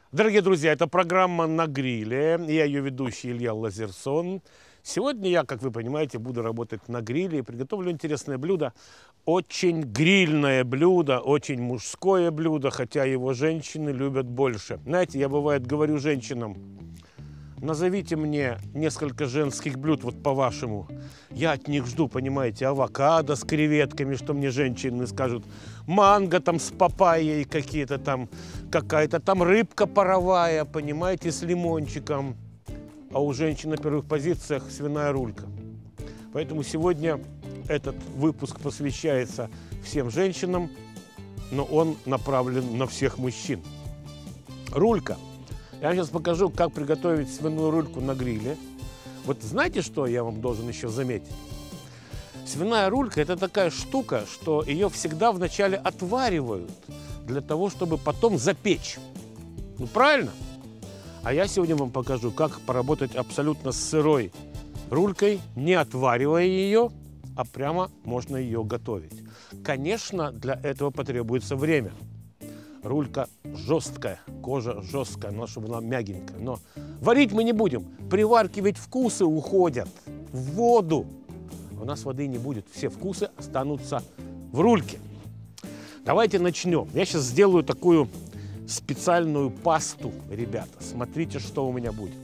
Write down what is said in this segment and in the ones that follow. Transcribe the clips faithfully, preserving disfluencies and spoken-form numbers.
Дорогие друзья, это программа «На гриле». Я ее ведущий Илья Лазерсон. Сегодня я, как вы понимаете, буду работать на гриле и приготовлю интересное блюдо. Очень грильное блюдо, очень мужское блюдо, хотя его женщины любят больше. Знаете, я бывает говорю женщинам: назовите мне несколько женских блюд, вот по-вашему. Я от них жду, понимаете, авокадо с креветками, что мне женщины скажут. Манго там с папайей какие-то там, какая-то там рыбка паровая, понимаете, с лимончиком. А у женщин на первых позициях свиная рулька. Поэтому сегодня этот выпуск посвящается всем женщинам, но он направлен на всех мужчин. Рулька. Я вам сейчас покажу, как приготовить свиную рульку на гриле. Вот знаете, что я вам должен еще заметить? Свиная рулька – это такая штука, что ее всегда вначале отваривают для того, чтобы потом запечь. Ну, правильно? А я сегодня вам покажу, как поработать абсолютно с сырой рулькой, не отваривая ее, а прямо можно ее готовить. Конечно, для этого потребуется время. Рулька жесткая, кожа жесткая, но чтобы она мягенькая. Но варить мы не будем. При варке ведь вкусы уходят в воду. У нас воды не будет. Все вкусы останутся в рульке. Давайте начнем. Я сейчас сделаю такую специальную пасту, ребята. Смотрите, что у меня будет.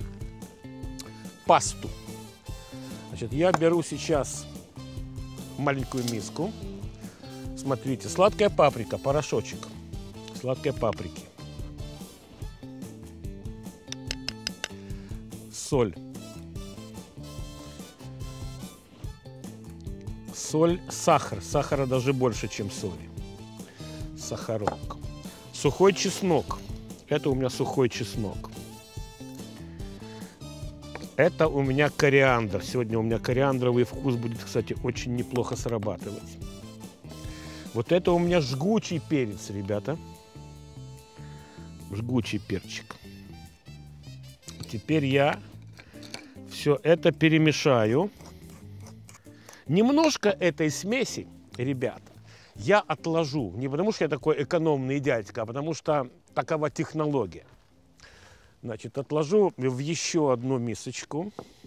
Пасту. Значит, я беру сейчас маленькую миску. Смотрите, сладкая паприка, порошочек. Сладкой паприки. Соль. Соль, сахар. Сахара даже больше, чем соли. Сахарок. Сухой чеснок. Это у меня сухой чеснок. Это у меня кориандр. Сегодня у меня кориандровый вкус будет, кстати, очень неплохо срабатывать. Вот это у меня жгучий перец, ребята. Жгучий перчик. Теперь я все это перемешаю. Немножко этой смеси, ребята, я отложу. Не потому что я такой экономный дядька, а потому что такова технология. Значит, отложу в еще одну мисочку.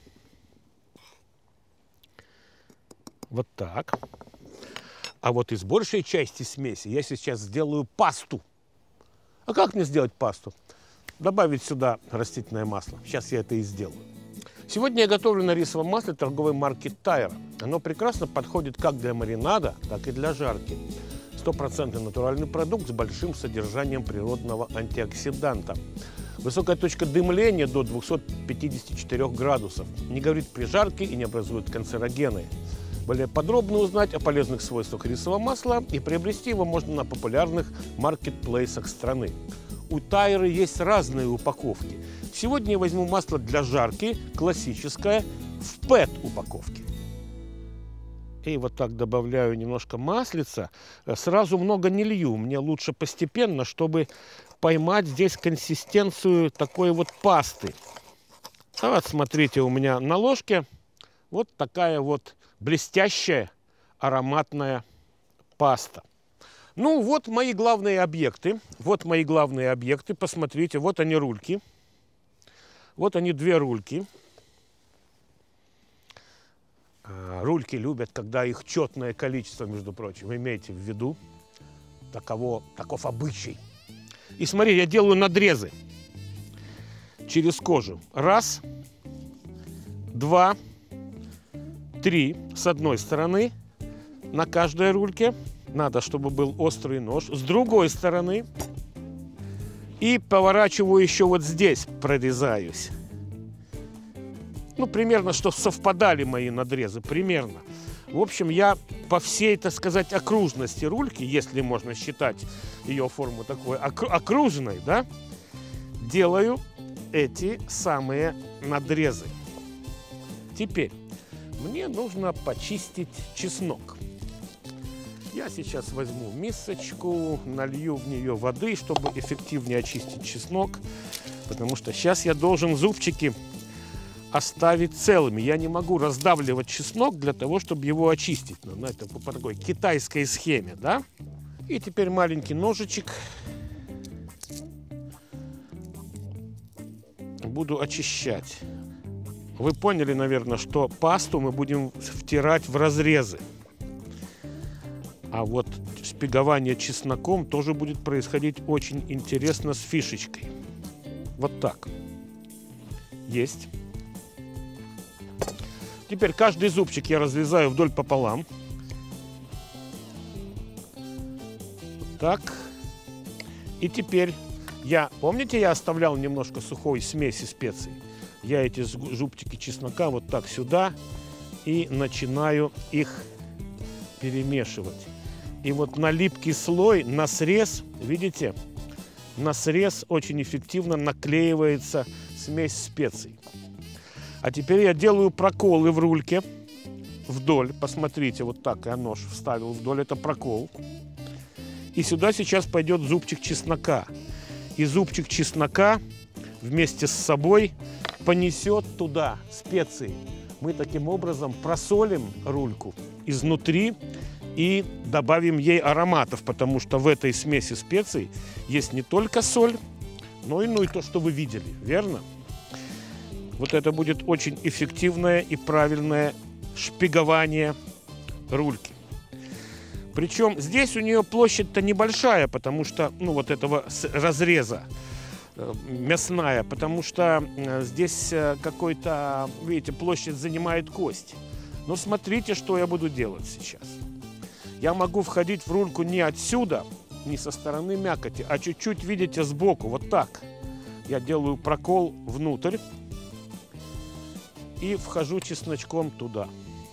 Вот так. А вот из большей части смеси я сейчас сделаю пасту. А как мне сделать пасту? Добавить сюда растительное масло. Сейчас я это и сделаю. Сегодня я готовлю на рисовом масле торговой марки Тайра. Оно прекрасно подходит как для маринада, так и для жарки. Стопроцентный натуральный продукт с большим содержанием природного антиоксиданта. Высокая точка дымления до двухсот пятидесяти четырёх градусов. Не горит при жарке и не образует канцерогены. Более подробно узнать о полезных свойствах рисового масла и приобрести его можно на популярных маркетплейсах страны. У Тайры есть разные упаковки. Сегодня я возьму масло для жарки, классическое, в пэт упаковке. И вот так добавляю немножко маслица. Сразу много не лью, мне лучше постепенно, чтобы поймать здесь консистенцию такой вот пасты. А вот смотрите, у меня на ложке вот такая вот блестящая ароматная паста. Ну, вот мои главные объекты. Вот мои главные объекты. Посмотрите, вот они рульки. Вот они, две рульки. Рульки любят, когда их четное количество, между прочим. Имейте в виду. Таково, таков обычай. И смотри, я делаю надрезы через кожу. Раз, два, три. С одной стороны на каждой рульке. Надо, чтобы был острый нож. С другой стороны. И поворачиваю еще вот здесь, прорезаюсь. Ну, примерно, чтобы совпадали мои надрезы. Примерно. В общем, я по всей, так сказать, окружности рульки, если можно считать ее форму такой окружной, да, делаю эти самые надрезы. Теперь мне нужно почистить чеснок. Я сейчас возьму мисочку, налью в нее воды, чтобы эффективнее очистить чеснок. Потому что сейчас я должен зубчики оставить целыми. Я не могу раздавливать чеснок для того, чтобы его очистить. Ну, это по такой китайской схеме, да? И теперь маленький ножичек. буду очищать. Вы поняли, наверное, что пасту мы будем втирать в разрезы. А вот шпигование чесноком тоже будет происходить очень интересно с фишечкой. Вот так. Есть. Теперь каждый зубчик я разрезаю вдоль пополам. Вот так. И теперь я, помните, я оставлял немножко сухой смеси специй? Я эти зубчики чеснока вот так сюда и начинаю их перемешивать. И вот на липкий слой, на срез, видите, на срез очень эффективно наклеивается смесь специй. А теперь я делаю проколы в рульке вдоль. Посмотрите, вот так я нож вставил вдоль, это прокол. И сюда сейчас пойдет зубчик чеснока. И зубчик чеснока вместе с собой понесет туда специи. Мы таким образом просолим рульку изнутри и добавим ей ароматов, потому что в этой смеси специй есть не только соль, но и, ну, и то, что вы видели, верно? Вот это будет очень эффективное и правильное шпигование рульки. Причем здесь у нее площадь-то небольшая, потому что, ну, вот этого разреза э, мясная, потому что э, здесь э, какой-то, видите, площадь занимает кость. Но смотрите, что я буду делать сейчас. Я могу входить в рульку не отсюда, не со стороны мякоти, а чуть-чуть, видите, сбоку, вот так. Я делаю прокол внутрь и вхожу чесночком туда.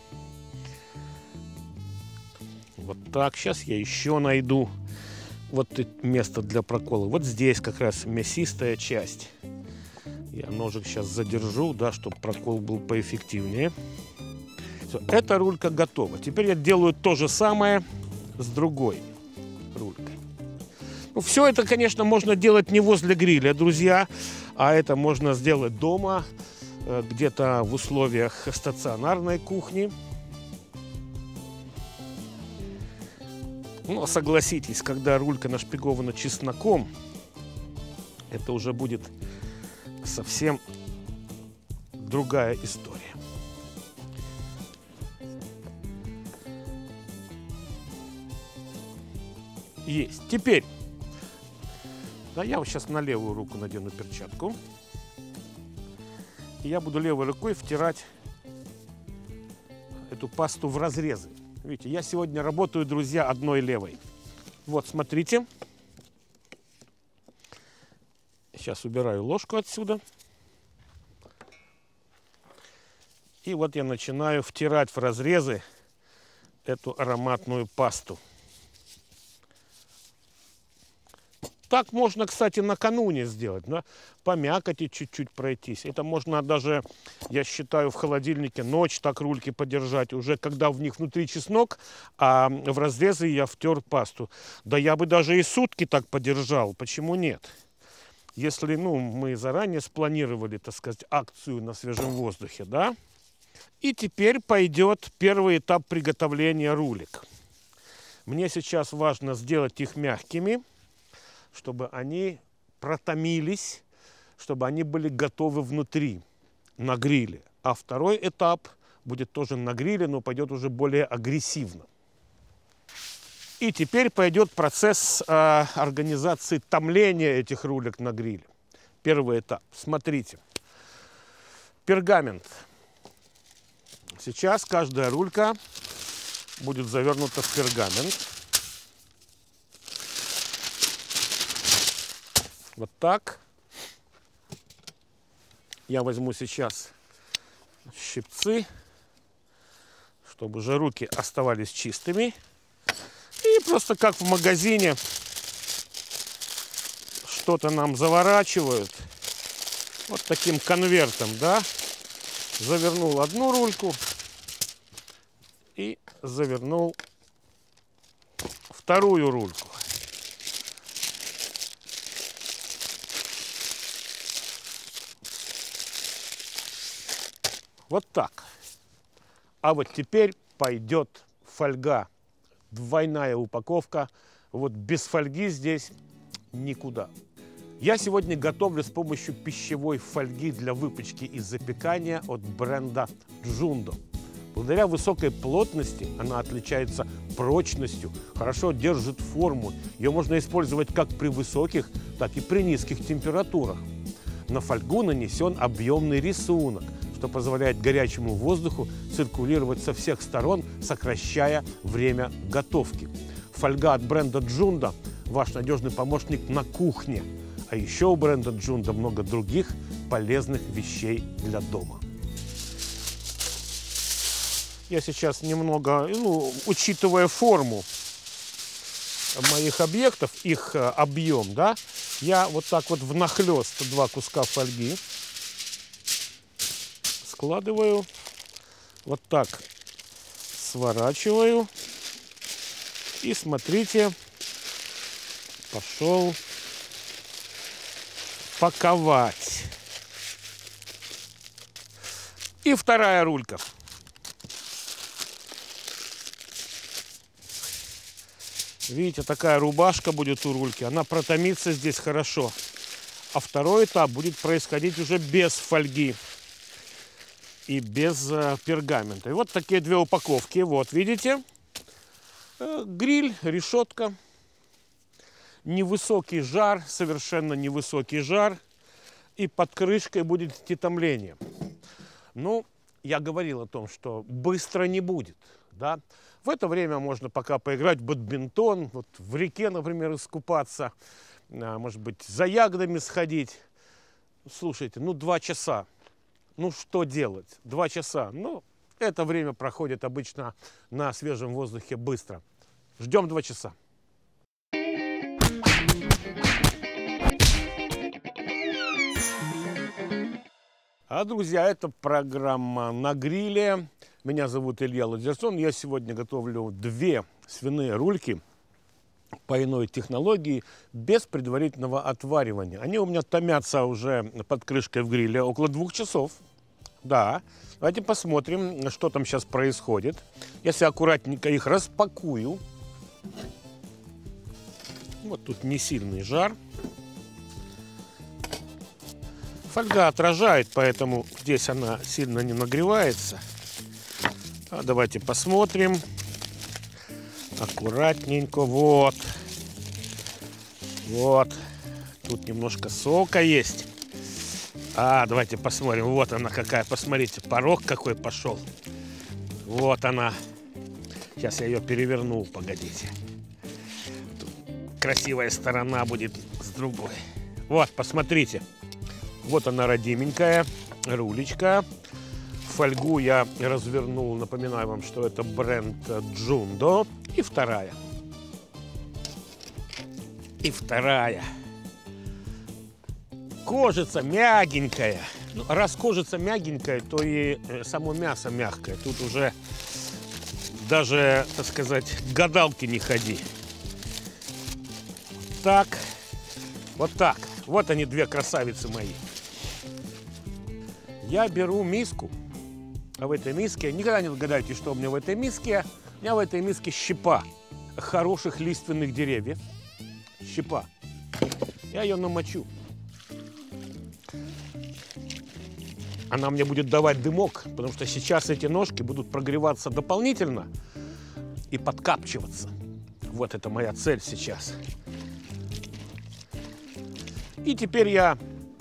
Вот так. Сейчас я еще найду вот место для прокола. Вот здесь как раз мясистая часть. Я ножик сейчас задержу, да, чтобы прокол был поэффективнее. Все, эта рулька готова. Теперь я делаю то же самое с другой рулькой. Ну, все это, конечно, можно делать не возле гриля, друзья, а это можно сделать дома, где-то в условиях стационарной кухни. Но согласитесь, когда рулька нашпигована чесноком, это уже будет совсем другая история. Есть. Теперь, да, я вот сейчас на левую руку надену перчатку. И я буду левой рукой втирать эту пасту в разрезы. Видите, я сегодня работаю, друзья, одной левой. Вот, смотрите. Сейчас убираю ложку отсюда. И вот я начинаю втирать в разрезы эту ароматную пасту. Так можно, кстати, накануне сделать, да? По мякоти чуть-чуть пройтись. Это можно даже, я считаю, в холодильнике ночь так рульки подержать, уже когда в них внутри чеснок, а в разрезы я втер пасту. Да я бы даже и сутки так подержал, почему нет? Если, ну, мы заранее спланировали, так сказать, акцию на свежем воздухе, да? И теперь пойдет первый этап приготовления рулек. Мне сейчас важно сделать их мягкими, чтобы они протомились, чтобы они были готовы внутри, на гриле. А второй этап будет тоже на гриле, но пойдет уже более агрессивно. И теперь пойдет процесс э, организации томления этих рулек на гриле. Первый этап. Смотрите. Пергамент. Сейчас каждая рулька будет завернута в пергамент. Вот так. Я возьму сейчас щипцы, чтобы же руки оставались чистыми. И просто как в магазине что-то нам заворачивают. Вот таким конвертом, да. Завернул одну рульку и завернул вторую рульку. Вот так. А вот теперь пойдет фольга. Двойная упаковка. Вот без фольги здесь никуда. Я сегодня готовлю с помощью пищевой фольги для выпечки и запекания от бренда Jundo. Благодаря высокой плотности она отличается прочностью, хорошо держит форму. Ее можно использовать как при высоких, так и при низких температурах. На фольгу нанесен объемный рисунок, что позволяет горячему воздуху циркулировать со всех сторон, сокращая время готовки. Фольга от бренда Jundo – ваш надежный помощник на кухне. А еще у бренда Jundo много других полезных вещей для дома. Я сейчас немного, ну, учитывая форму моих объектов, их объем, да, я вот так вот внахлёст два куска фольги складываю, вот так сворачиваю и смотрите, пошел паковать. И вторая рулька. Видите, такая рубашка будет у рульки. Она протомится здесь хорошо. А второй этап будет происходить уже без фольги и без э, пергамента. И вот такие две упаковки. Вот, видите? Э, гриль, решетка. Невысокий жар, совершенно невысокий жар. И под крышкой будет титомление. Ну, я говорил о том, что быстро не будет, да? В это время можно пока поиграть в бадминтон, вот в реке, например, искупаться, может быть, за ягодами сходить. Слушайте, ну два часа, ну что делать? Два часа, ну это время проходит обычно на свежем воздухе быстро. Ждем два часа. А, друзья, это программа «На гриле». Меня зовут Илья Лазерсон. Я сегодня готовлю две свиные рульки по иной технологии, без предварительного отваривания. Они у меня томятся уже под крышкой в гриле около двух часов. Да, давайте посмотрим, что там сейчас происходит. Я сейчас аккуратненько их распакую. Вот тут не сильный жар. Фольга отражает, поэтому здесь она сильно не нагревается. А давайте посмотрим. Аккуратненько. Вот. Вот. Тут немножко сока есть. А, давайте посмотрим. Вот она какая. Посмотрите, порог какой пошел. Вот она. Сейчас я ее переверну. Погодите. Тут красивая сторона будет с другой. Вот, посмотрите. Вот она, родименькая рулечка. Фольгу я развернул. Напоминаю вам, что это бренд Jundo. И вторая. И вторая. Кожица мягенькая. Ну, раз кожица мягенькая, то и само мясо мягкое. Тут уже даже, так сказать, к гадалке не ходи. Так. Вот так. Вот они, две красавицы мои. Я беру миску, а в этой миске, никогда не догадайтесь, что у меня в этой миске, у меня в этой миске щепа хороших лиственных деревьев. Щепа. Я ее намочу. Она мне будет давать дымок, потому что сейчас эти ножки будут прогреваться дополнительно и подкапчиваться. Вот это моя цель сейчас. И теперь я...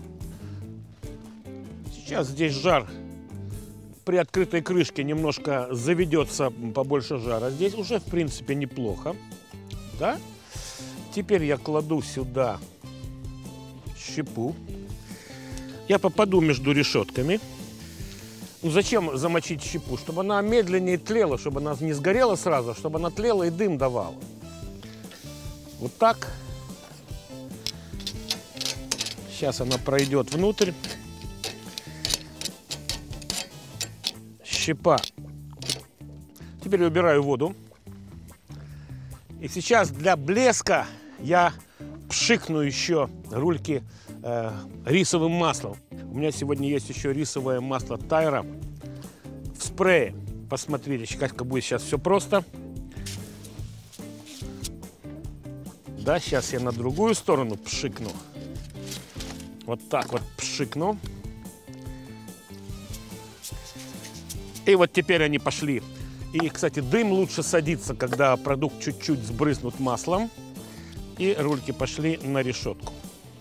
Сейчас здесь жар при открытой крышке немножко заведется побольше жара. Здесь уже, в принципе, неплохо. Да? Теперь я кладу сюда щепу. Я попаду между решетками. Ну, зачем замочить щепу? Чтобы она медленнее тлела, чтобы она не сгорела сразу, чтобы она тлела и дым давала. Вот так. Сейчас она пройдет внутрь. Щепа. Теперь убираю воду. И сейчас для блеска я пшикну еще рульки э, рисовым маслом. У меня сегодня есть еще рисовое масло Тайра в спрее. Посмотрите, как будет сейчас все просто. Да, сейчас я на другую сторону пшикну. Вот так вот пшикну. И вот теперь они пошли. И, кстати, дым лучше садится, когда продукт чуть-чуть сбрызнут маслом. И рульки пошли на решетку.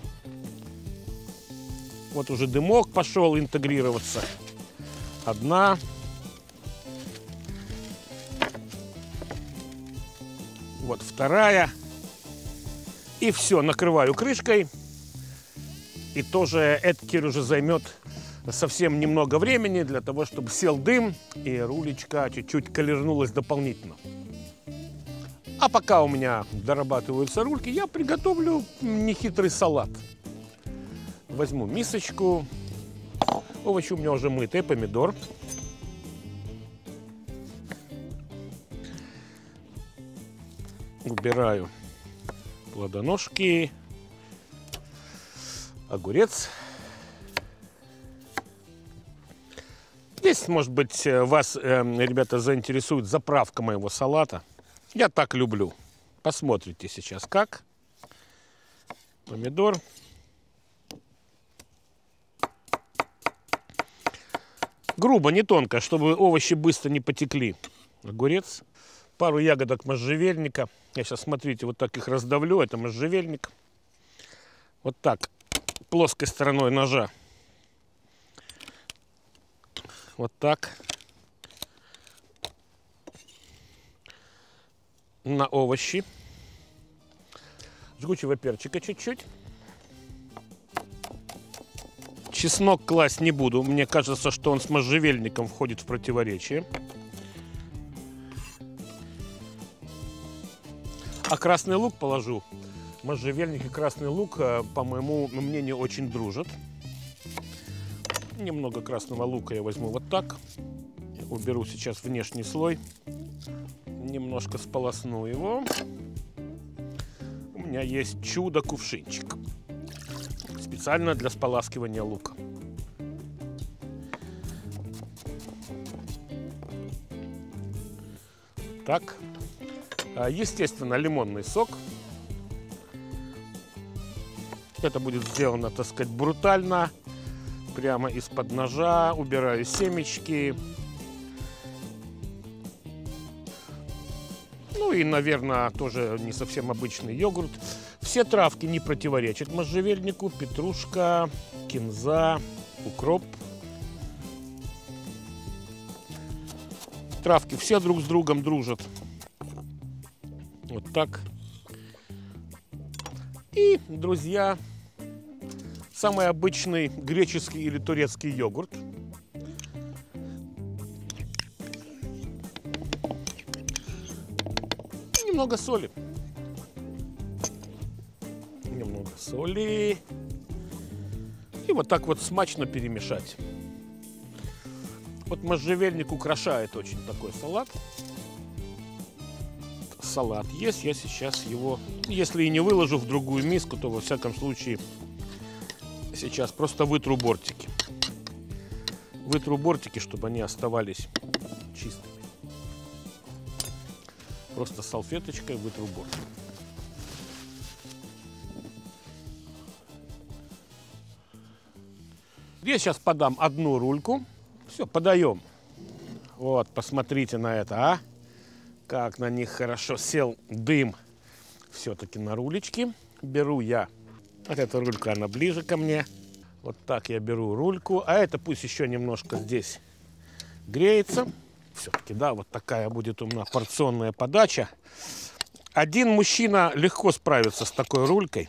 Вот уже дымок пошел интегрироваться. Одна. Вот вторая. И все, накрываю крышкой. И тоже это теперь уже займет совсем немного времени для того, чтобы сел дым и рулечка чуть-чуть колернулась дополнительно. А пока у меня дорабатываются рульки, я приготовлю нехитрый салат. Возьму мисочку. Овощи у меня уже мытые, помидор. Убираю плодоножки. Огурец. Здесь, может быть, вас, ребята, заинтересует заправка моего салата. Я так люблю. Посмотрите сейчас как. Помидор. Грубо, не тонко, чтобы овощи быстро не потекли. Огурец. Пару ягодок можжевельника. Я сейчас, смотрите, вот так их раздавлю. Это можжевельник. Вот так. Плоской стороной ножа. Вот так. На овощи. Жгучего перчика чуть-чуть. Чеснок класть не буду. Мне кажется, что он с можжевельником входит в противоречие. А красный лук положу. Можжевельник и красный лук, по моему мнению, очень дружат. Немного красного лука я возьму вот так. Уберу сейчас внешний слой. Немножко сполосну его. У меня есть чудо-кувшинчик. Специально для споласкивания лука. Так. Естественно, лимонный сок. Это будет сделано, так сказать, брутально. Прямо из-под ножа. Убираю семечки. Ну и, наверное, тоже не совсем обычный йогурт. Все травки не противоречат можжевельнику. Петрушка, кинза, укроп. Травки все друг с другом дружат. Вот так. И, друзья, самый обычный греческий или турецкий йогурт. Немного соли. Немного соли. И вот так вот смачно перемешать. Вот можжевельник украшает очень такой салат. Салат есть, я сейчас его, если и не выложу в другую миску, то во всяком случае сейчас просто вытру бортики. Вытру бортики, чтобы они оставались чистыми. Просто салфеточкой вытру бортики. Я сейчас подам одну рульку. Все, подаем. Вот, посмотрите на это, а? Как на них хорошо сел дым. Все-таки на рулечке. Беру я. Вот эта рулька, она ближе ко мне. Вот так я беру рульку. А это пусть еще немножко здесь греется. Все-таки, да, вот такая будет у меня порционная подача. Один мужчина легко справится с такой рулькой.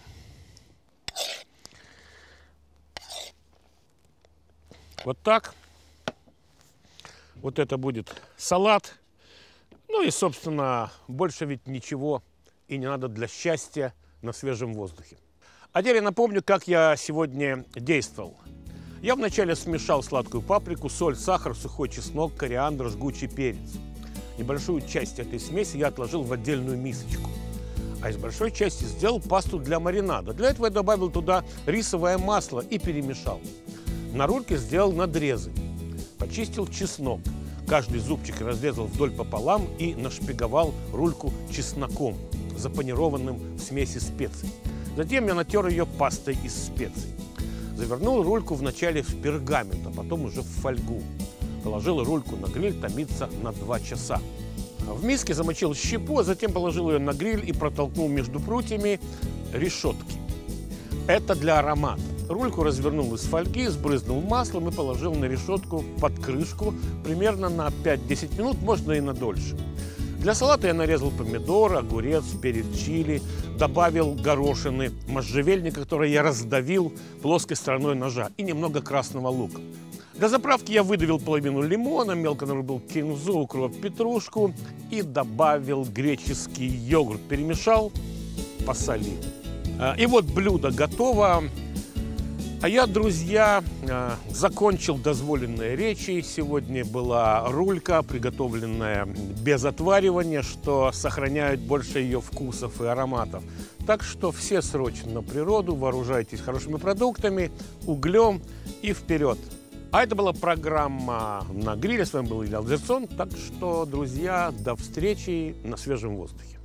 Вот так. Вот это будет салат. Ну и, собственно, больше ведь ничего и не надо для счастья на свежем воздухе. А теперь я напомню, как я сегодня действовал. Я вначале смешал сладкую паприку, соль, сахар, сухой чеснок, кориандр, жгучий перец. Небольшую часть этой смеси я отложил в отдельную мисочку. А из большой части сделал пасту для маринада. Для этого я добавил туда рисовое масло и перемешал. На рульке сделал надрезы. Почистил чеснок. Каждый зубчик разрезал вдоль пополам и нашпиговал рульку чесноком, запанированным в смеси специй. Затем я натер ее пастой из специй. Завернул рульку вначале в пергамент, а потом уже в фольгу. Положил рульку на гриль томиться на два часа. В миске замочил щепу, а затем положил ее на гриль и протолкнул между прутьями решетки. Это для аромата. Рульку развернул из фольги, сбрызнул маслом и положил на решетку под крышку примерно на пять-десять минут, можно и на дольше. Для салата я нарезал помидор, огурец, перец чили, добавил горошины, можжевельника, который я раздавил плоской стороной ножа, и немного красного лука. Для заправки я выдавил половину лимона, мелко нарубил кинзу, укроп, петрушку и добавил греческий йогурт. Перемешал, посолил. И вот блюдо готово. А я, друзья, закончил дозволенные речи. Сегодня была рулька, приготовленная без отваривания, что сохраняет больше ее вкусов и ароматов. Так что все срочно на природу, вооружайтесь хорошими продуктами, углем и вперед. А это была программа «На гриле». С вами был Илья Лазерсон. Так что, друзья, до встречи на свежем воздухе.